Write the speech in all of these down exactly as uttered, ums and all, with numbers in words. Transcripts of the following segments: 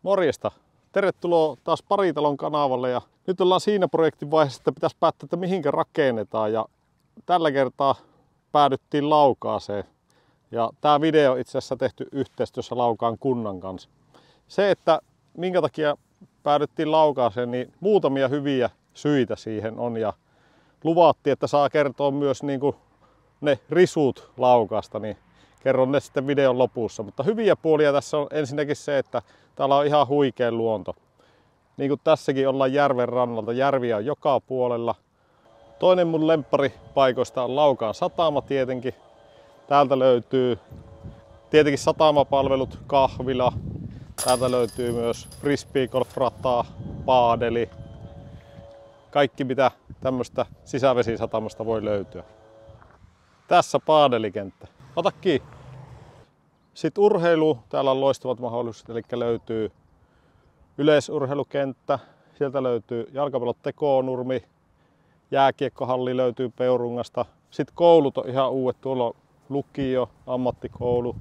Morjesta! Tervetuloa taas Paritalon kanavalle ja nyt ollaan siinä projektin vaiheessa, että pitäisi päättää, että mihinkä rakennetaan ja tällä kertaa päädyttiin Laukaaseen ja tämä video on itse asiassa tehty yhteistyössä Laukaan kunnan kanssa. Se, että minkä takia päädyttiin Laukaaseen, niin muutamia hyviä syitä siihen on ja luvattiin, että saa kertoa myös niin kuin ne risut Laukaasta, niin kerron ne sitten videon lopussa. Mutta hyviä puolia tässä on ensinnäkin se, että täällä on ihan huikea luonto. Niin kuin tässäkin ollaan järven rannalta, järviä on joka puolella. Toinen mun lempparipaikoista on Laukaan satama tietenkin. Täältä löytyy tietenkin satamapalvelut, kahvila. Täältä löytyy myös frisbeegolf-rataa, paadeli. Kaikki mitä tämmöstä sisävesisatamasta voi löytyä. Tässä paadelikenttä. Ota kiinni. Sitten urheilu. Täällä on loistavat mahdollisuudet, eli löytyy yleisurheilukenttä. Sieltä löytyy jalkapallot Tekonurmi. Jääkiekkohalli löytyy Peurungasta. Sitten koulut on ihan uudet. Tuolla on lukio, ammattikoulu,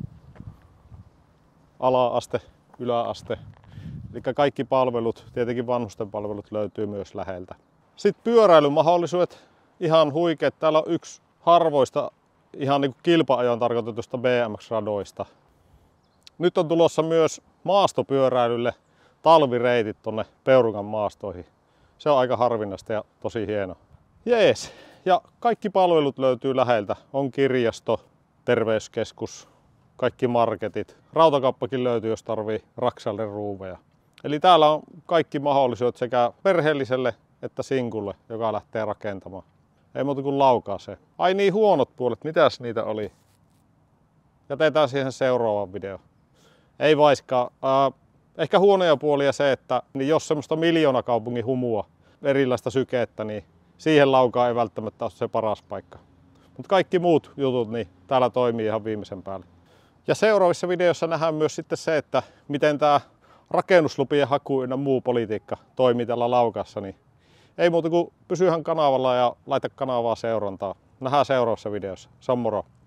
ala-aste, yläaste. Eli kaikki palvelut, tietenkin vanhusten palvelut löytyy myös läheltä. Sitten pyöräilymahdollisuudet. Ihan huikeet. Täällä on yksi harvoista ihan niin kuin kilpa-ajon tarkoitetusta B M X-radoista. Nyt on tulossa myös maastopyöräilylle talvireitit tonne Peurungan maastoihin. Se on aika harvinaista ja tosi hieno. Jees. Ja kaikki palvelut löytyy läheltä. On kirjasto, terveyskeskus, kaikki marketit. Rautakauppakin löytyy, jos tarvii raksalle ruuveja. Eli täällä on kaikki mahdollisuudet sekä perheelliselle että sinkulle, joka lähtee rakentamaan. Ei muuta kuin Laukaaseen. Ai niin, huonot puolet, mitäs niitä oli? Jätetään siihen seuraavaan video. Ei vaiskaan. Äh, ehkä huonoja puolia se, että niin jos semmoista miljoonakaupungin humua, erilaista sykettä, niin siihen Laukaan ei välttämättä ole se paras paikka. Mutta kaikki muut jutut, niin täällä toimii ihan viimeisen päälle. Ja seuraavissa videoissa nähdään myös sitten se, että miten tämä rakennuslupien haku ynnä muu politiikka toimii täällä Laukaassa. Niin ei muuta kuin pysyhän kanavalla ja laita kanavaa seurantaa. Nähdään seuraavassa videossa. Se on moro!